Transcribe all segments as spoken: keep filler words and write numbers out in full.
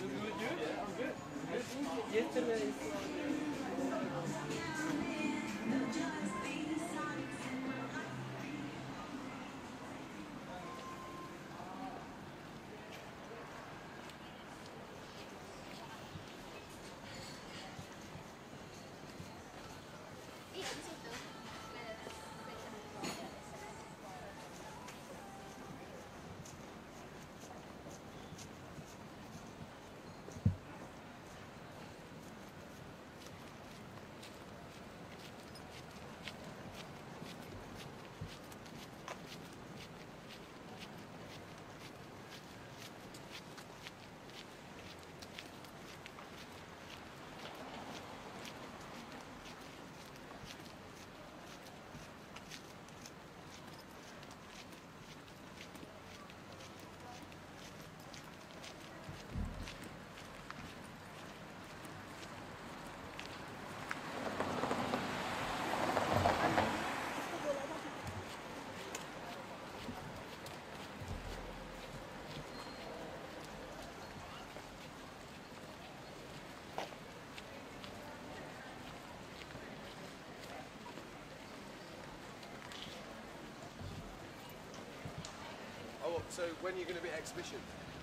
Oh, so when are you going to be at exhibition?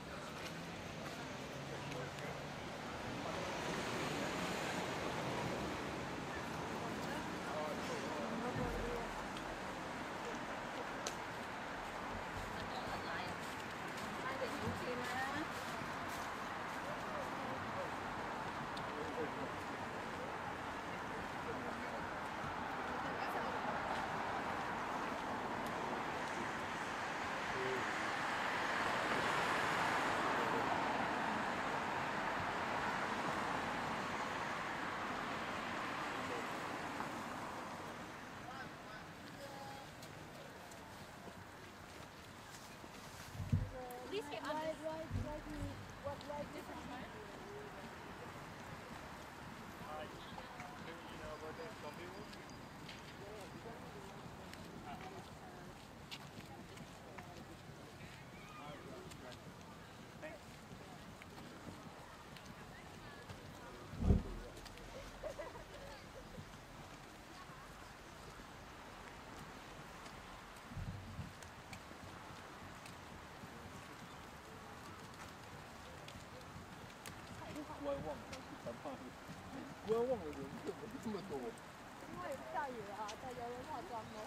Please get on this. Right, right, right, what, right, different time? You know about that zombie movie? 观望的谈判，观望的人怎么这么多？ 因为下雨了，大家都化妆了。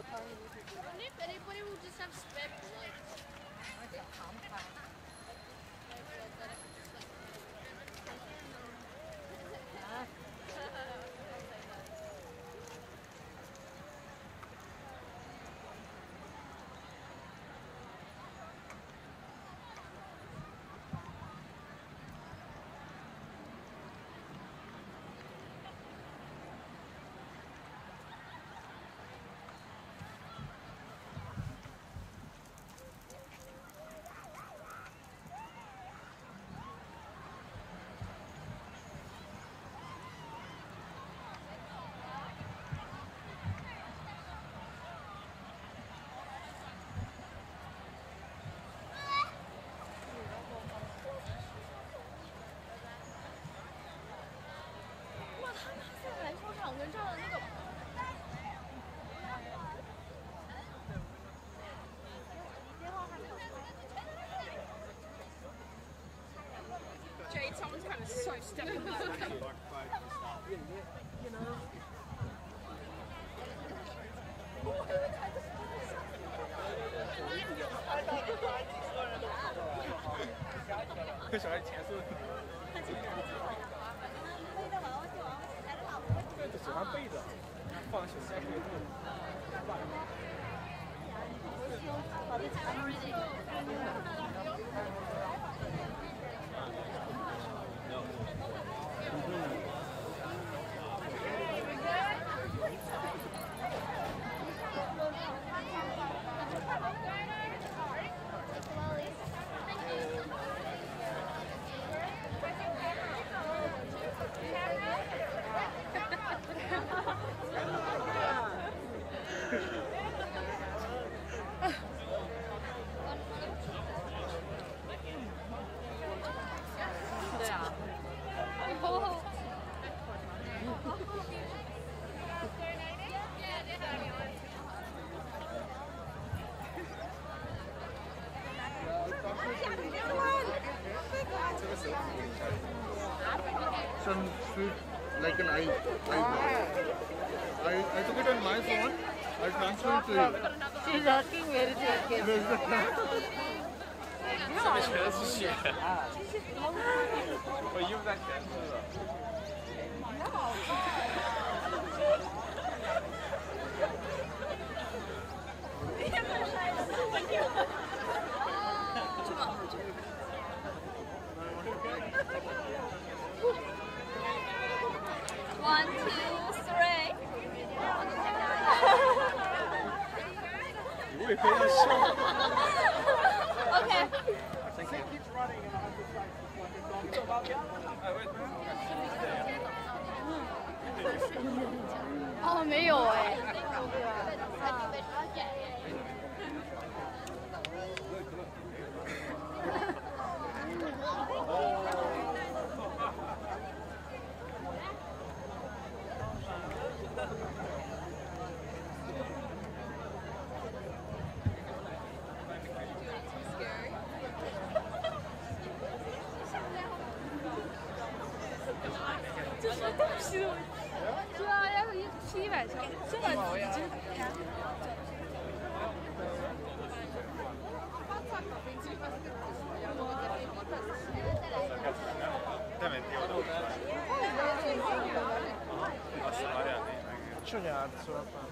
And if anybody will just have spare bullets. 小长牌。啊。 跟这儿的那个。Jade, someone's kind of so stuck in that. You know. 和小孩牵手。就喜欢背着，放手下去。 对啊。 Some sweet like an eye. eye I, I took it on my phone. I transferred to you. She's asking where is your gift. Where's the car? 上面全是血。我衣服上全是了。 One, two, three. 我也可以笑。 Okay. Oh, 哦，没有哎。这什么东西？对啊，要是一批一百条，这个已经。 去年吃了饭。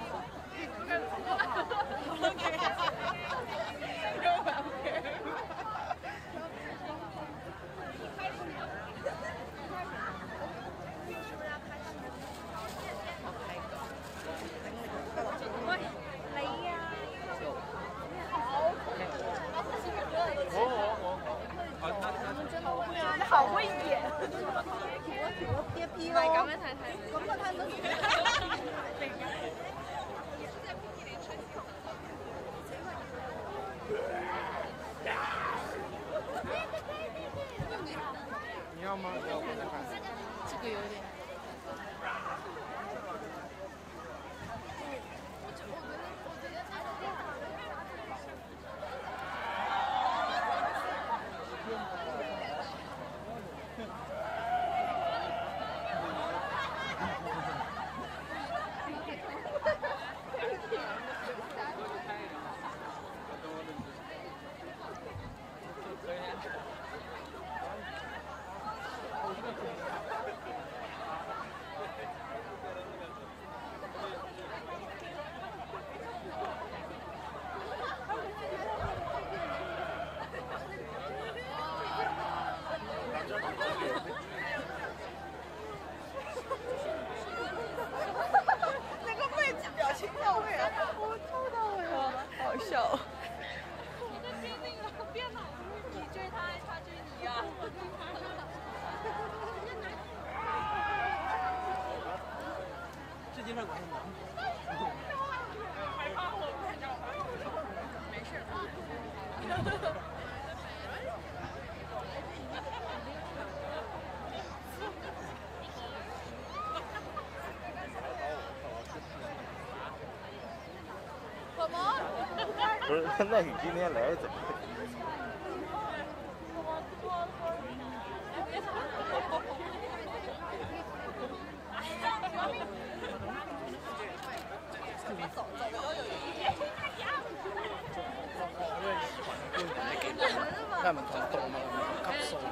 你好會演，我我跌 P 咯，咁樣睇睇，咁我睇到。 不是，那你今天来怎么？ 那么感動啊！級數。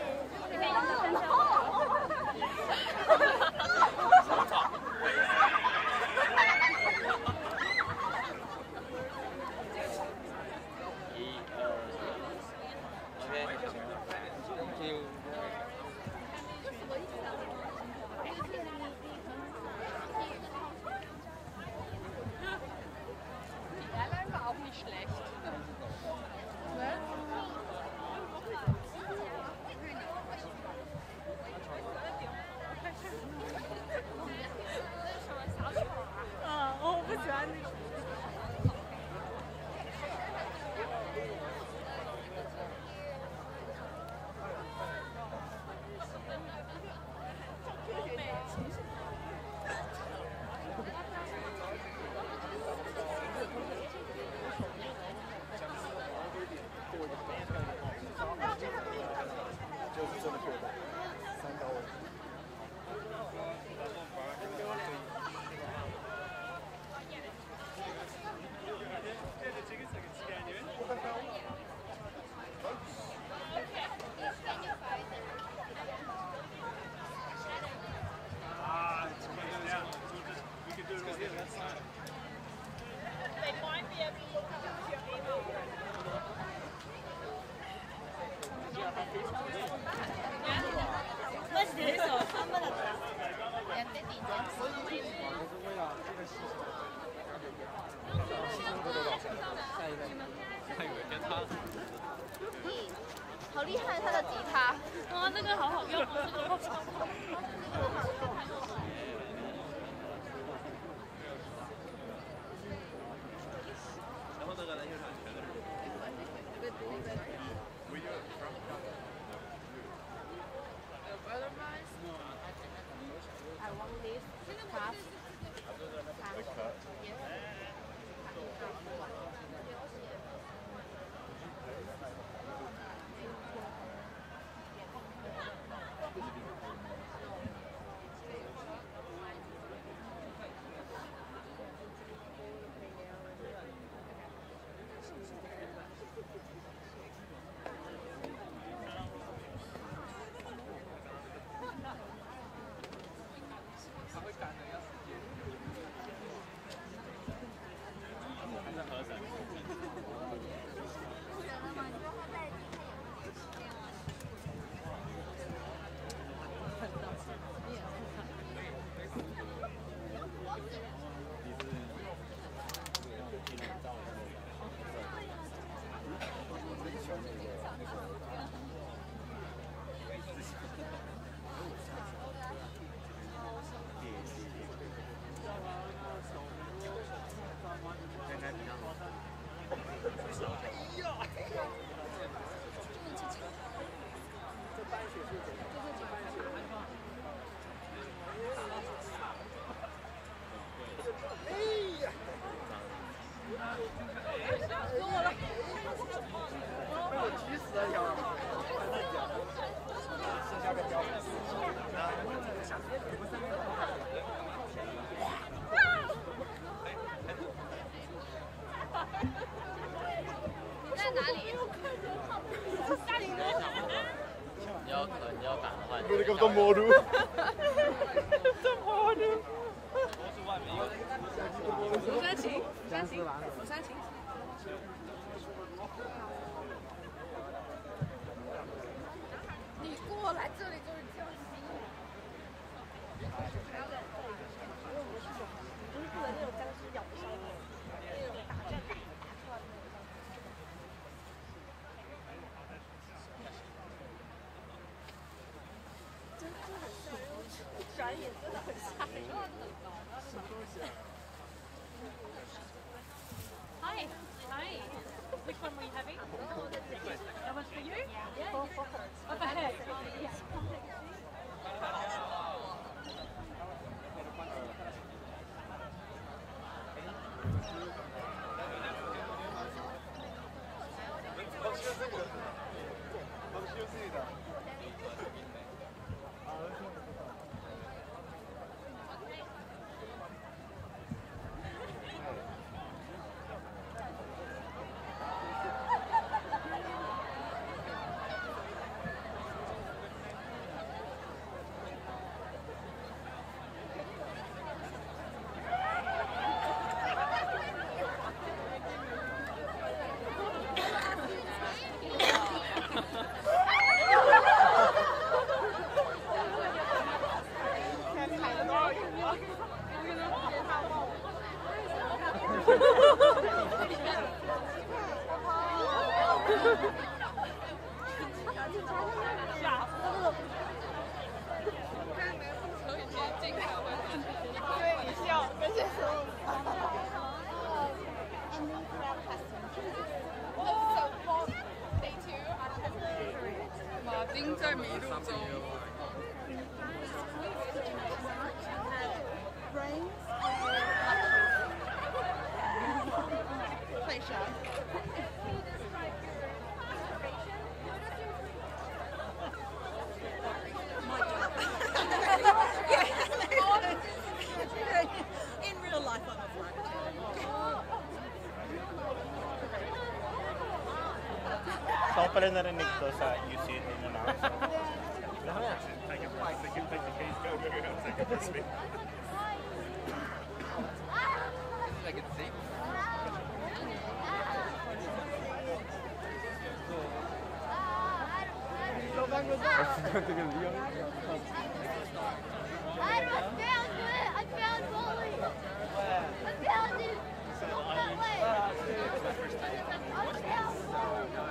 好厉害，他的吉他，哇，那个好好用，这个好超好。 然后那个篮球场全都是。 I want this cup. Mereka betul bodoh. Betul bodoh. 釜山行，釜山行，釜山行。你过来这里就是江西。就是不能那种僵尸咬伤你，那种打战打出来的那种。真的很吓人，转眼真的很吓人。什么东西啊？ Hi. Hi. Which one were you having? That one's for you? Yeah. For, for her. Oh, for her. Yeah. 马丁在迷路中。 In real life, I'm a flag. Saan pala narinig to sa U C N announcer? I found it! I found Wally! I found it! Look that way! I found Wally!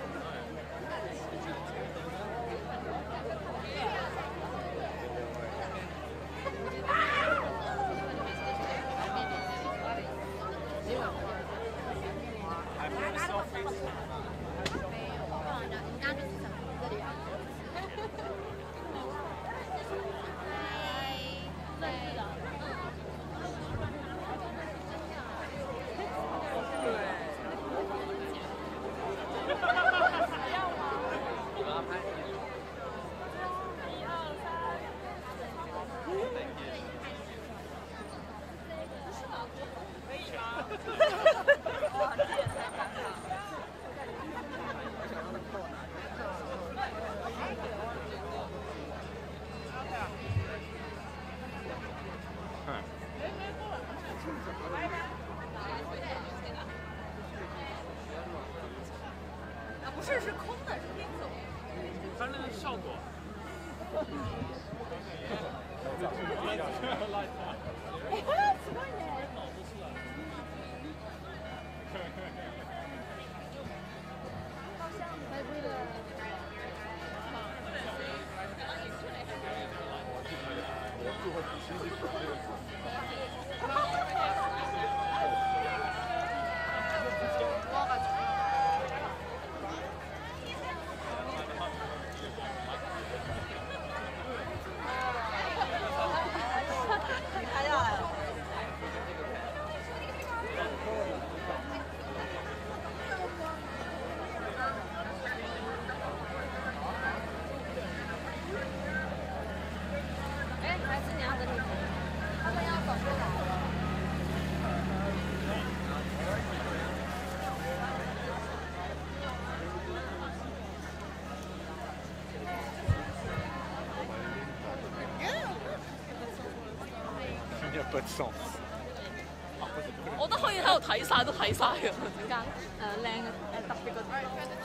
Pas de sens。 我覺得可以喺度睇晒，都睇晒嘅。點解？誒靚嘅誒特別嗰啲。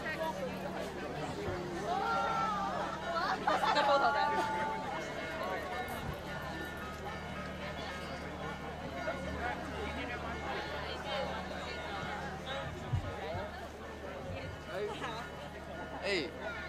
個鋪頭頂。 哎。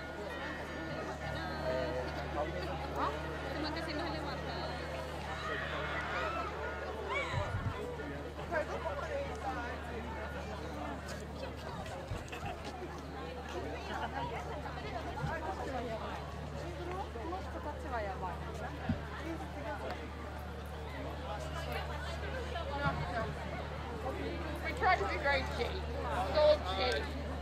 We try to be very cheap. So cheap.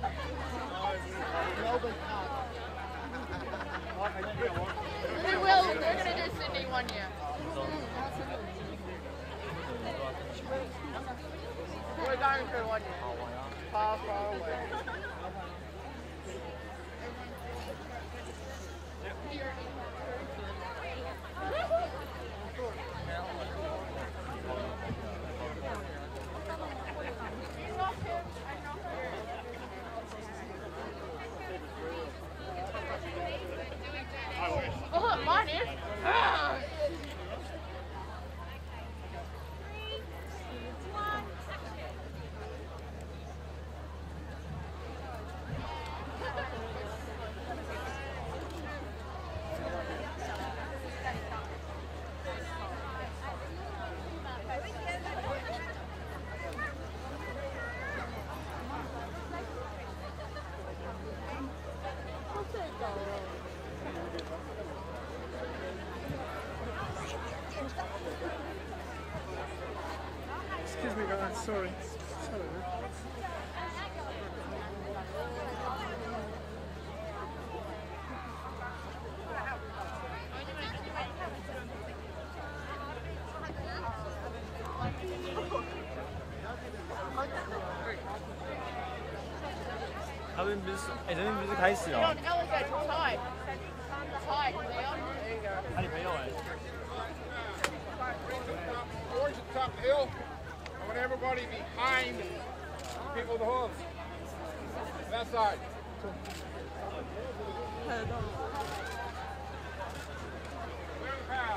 We will. We're going to do Sydney one year. We're going for one year. Far, far away. Oh look, mine is. Sorry. Sorry. 他们不是，哎，这边不是开始哦。啊，你朋友哎。 Towards the top of the hill. I want everybody behind the people with the hooves. That side. Clear the path.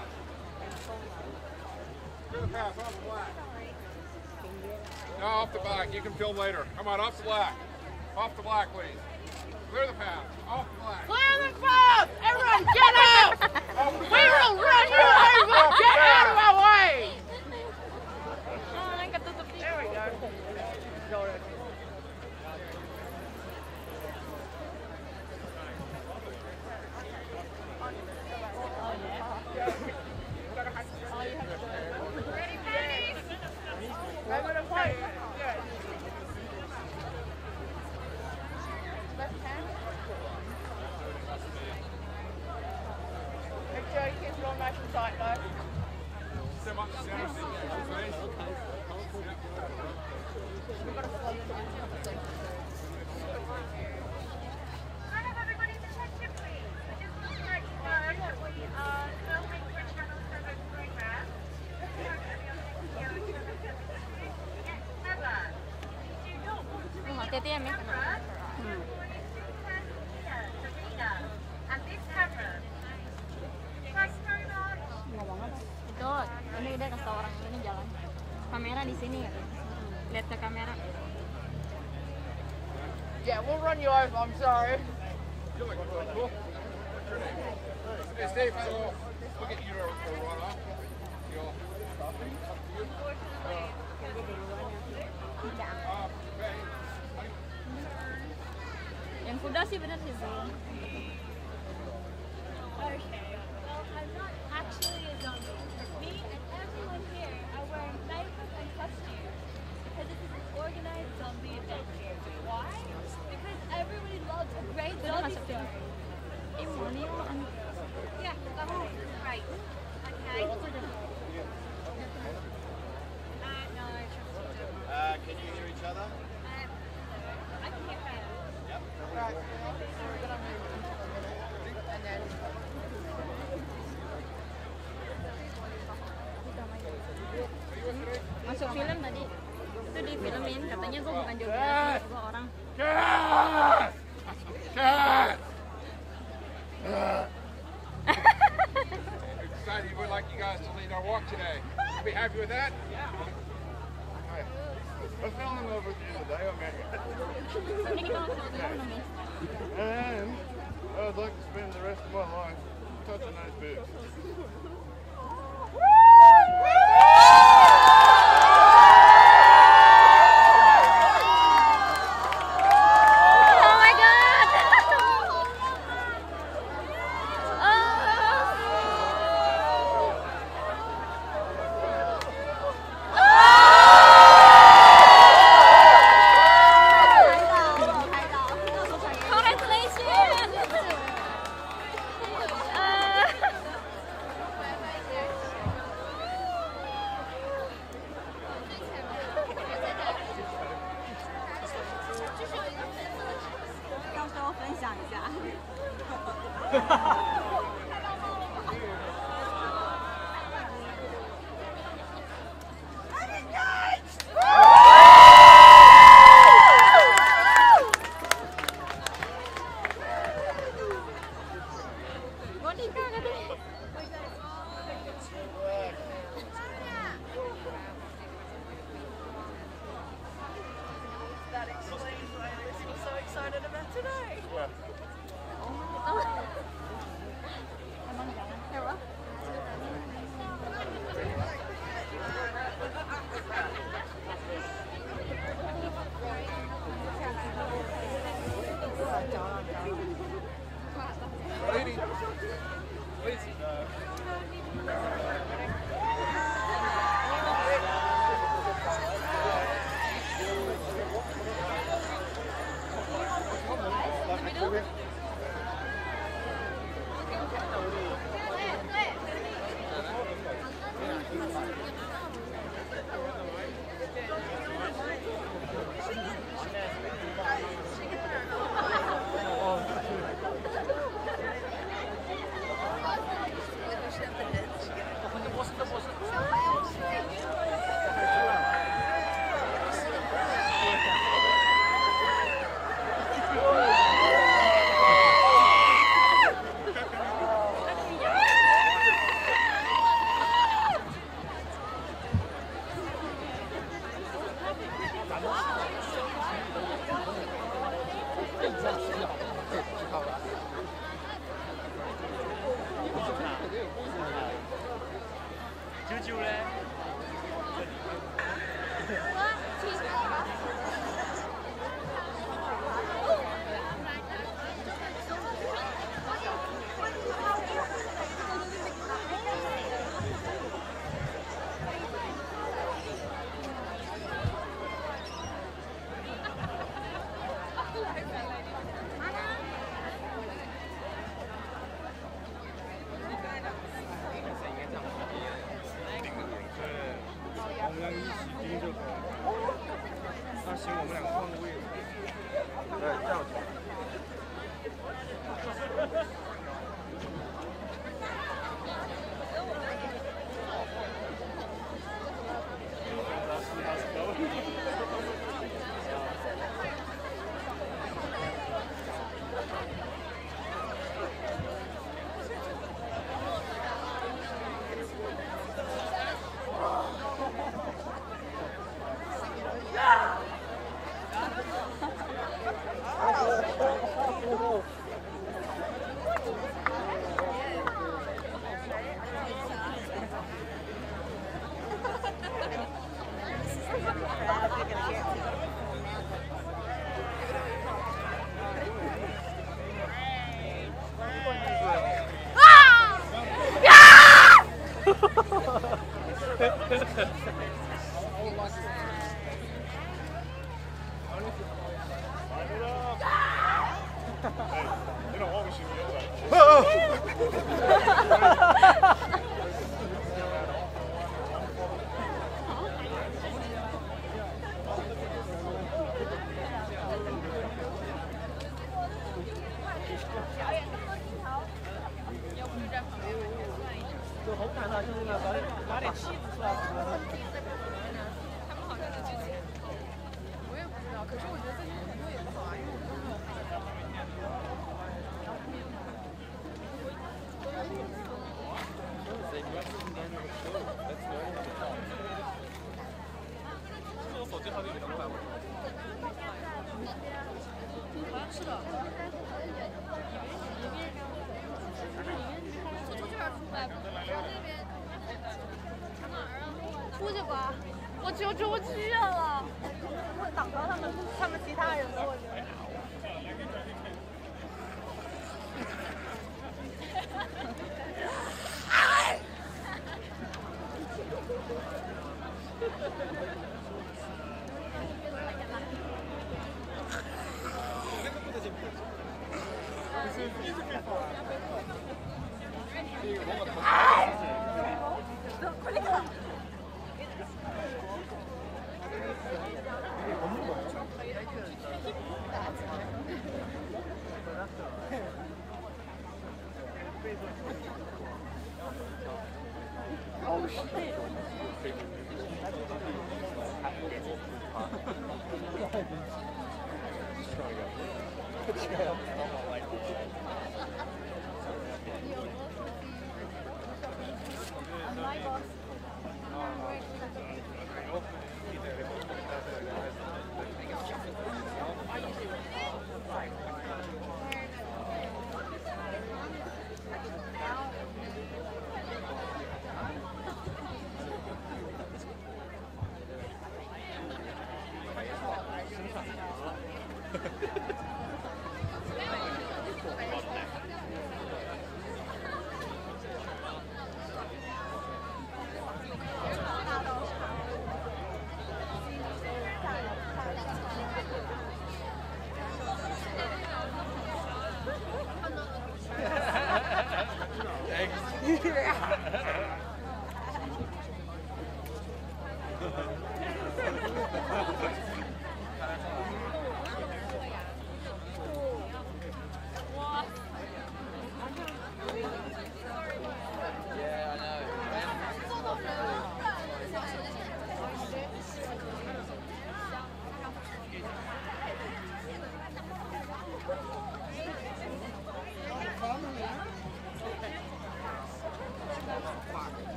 Clear the path off the black. No, off the black. You can film later. Come on, off the black. Off the black, please. Clear the path. Off the black. Clear the path! Everyone, get out! We will run you over! Get out of our way! There we go. Ready, please? I'm going to fight. Left hand. Make sure you keep your nice and tight though. So much center seat, please. Kind of everybody's attention, please. I just want to let you know that we are filming for Channel seven program. This is going to be on video Channel seven. Yet never. We do not want to be on camera. We're going to stand here, Serena, and this camera. Thanks very much. Itu ini udah kasih tau orang ini jalan. Kamera di sini ya. Lihat ke kamera. Yeah, we'll run you over, I'm sorry. You look really cool. What's your name? Hey, Steve, so we'll get you to run off. You'll... Yang kuda sih bener sih. Okay, well, I'm not actually a zombie. Me and everyone here are wearing makeup and costumes because this is an organized zombie event here. Why? Because everybody loves a great zombie story. Yeah, that one. Right. Okay. Uh, no, I trust you don't. Uh, can you hear each other? Um, I can hear better. Yep. Right, so we're gonna move and then Masuk film tadi. Itu di filmin katanya gue bukan joget, gue orang. Cat! Cat! Excited, we'd like you guys to lead our walk today. You be happy with that? Yeah. Right. Let's film them over at the end of the day, okay? Ini kita langsung ngomong nih. And I'd like to spend the rest of my life touching those boobs. that explains why I'm so excited about today. Emang jangan. Sewa? Lady, please. 行，我们两个换个位置。对，这样子。 出去吧，我求出去了，会挡到他们他们其他人的，我觉得。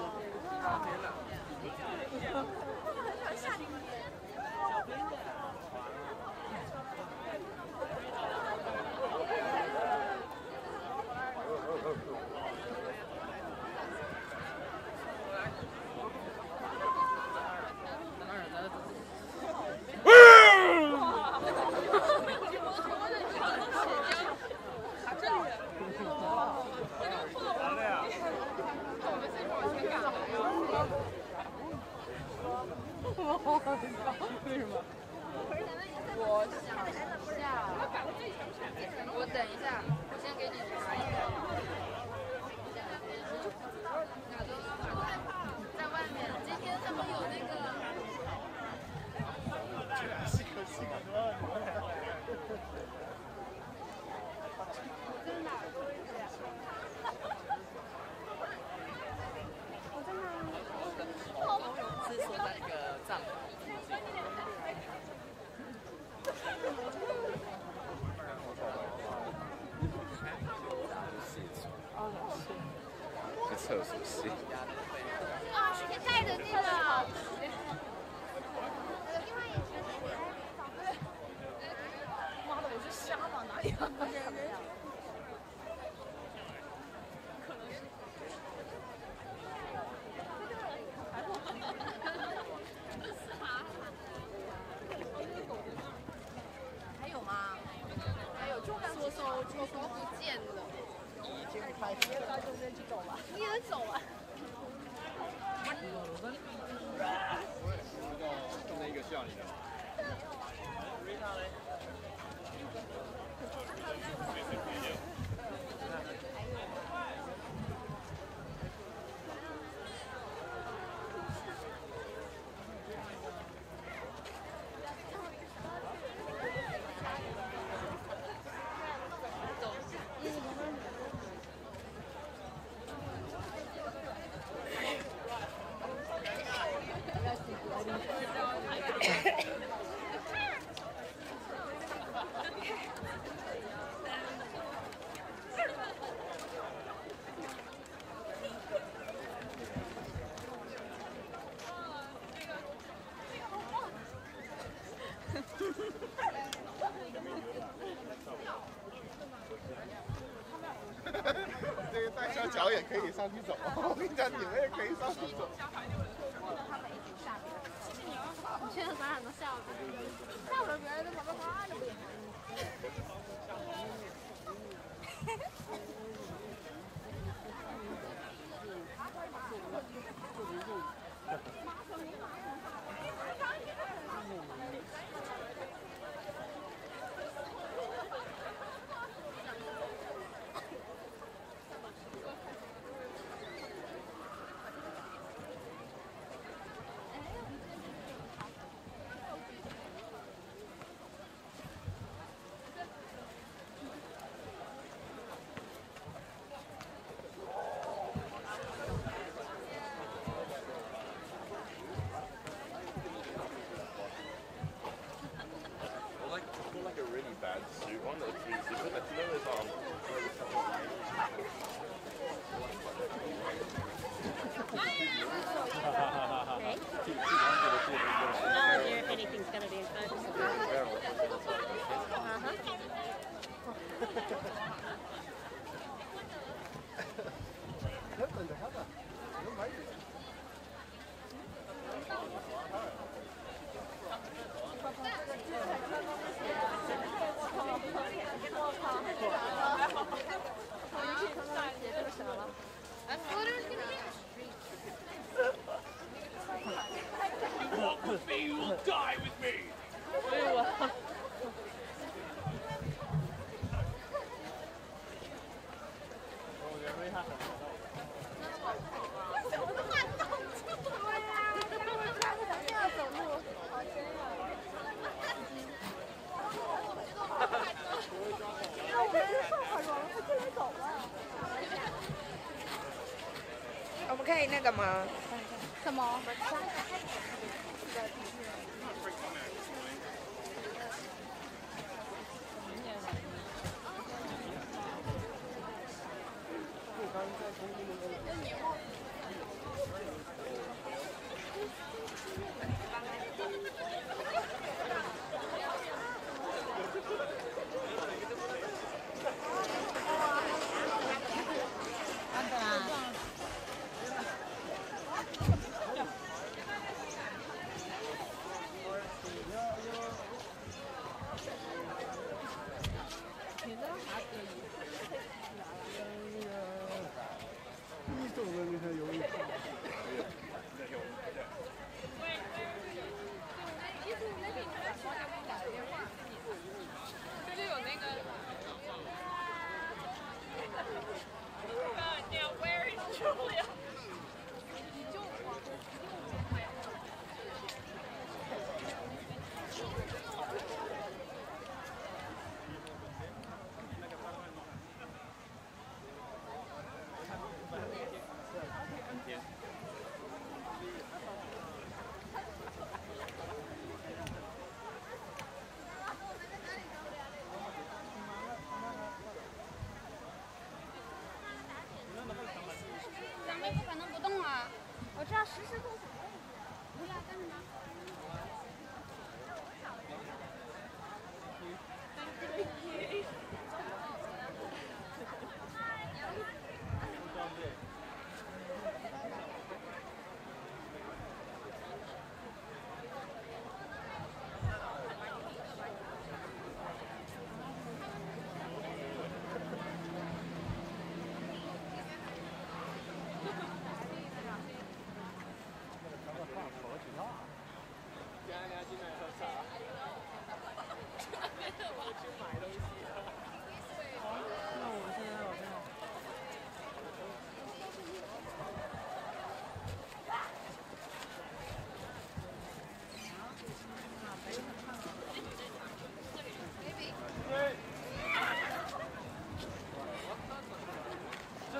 为什么？ 我想一下，我等一下，我先给你查一下。在外面，今天他们有那个。是说在那个帐篷。 是厕所戏。 啊，也太人气了！ 妈的，我是瞎吗？哪里啊？ 还有吗？还有，就说说说说不见了。已经开始。到中间去走吧。你也走啊？ 就那一个像你的。 这个带小脚也可以上去走，我跟你讲，你们也可以上去走。 我现在咱俩能下不去，下不了别人在旁边看着不行。 You will die with me. 我们可以那个吗？ 什么？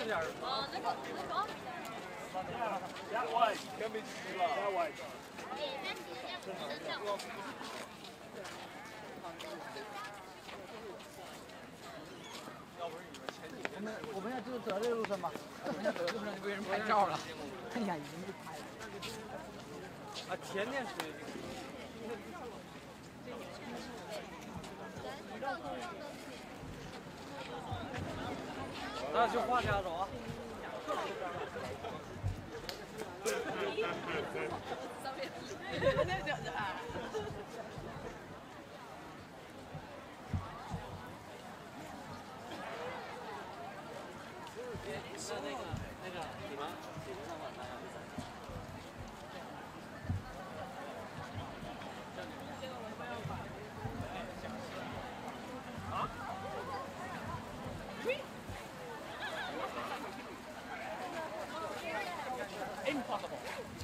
点。 哦，那个那个。 That way. Come in. That way. 我们我们要就走这个路上吧，我们要走这个路上就被人拍照了。哎呀，已经被拍了。 啊，前面是。那就画家走啊。是那个那个你们你们上晚班啊？Impossible.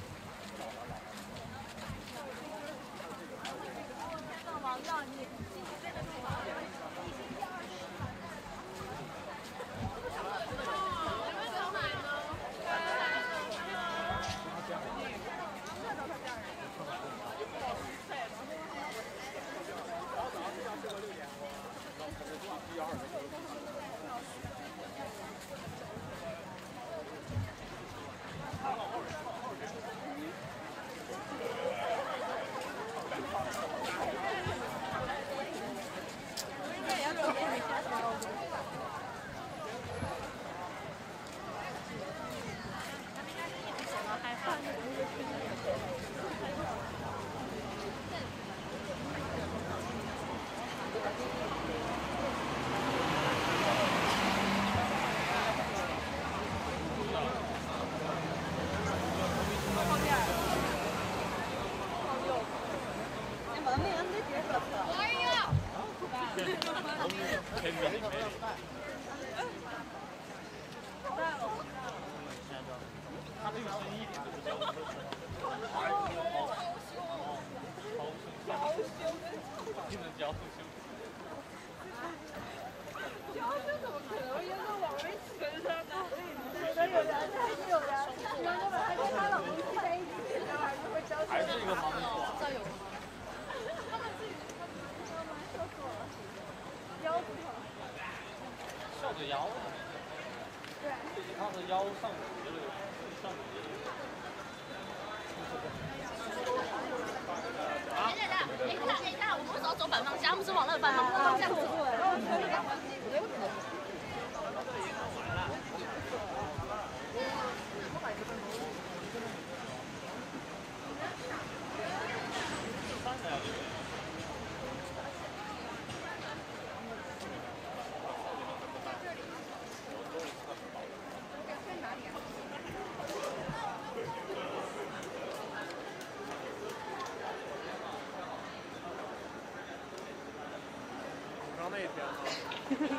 那一天。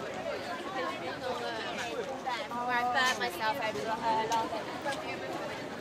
Myself, I do a lot.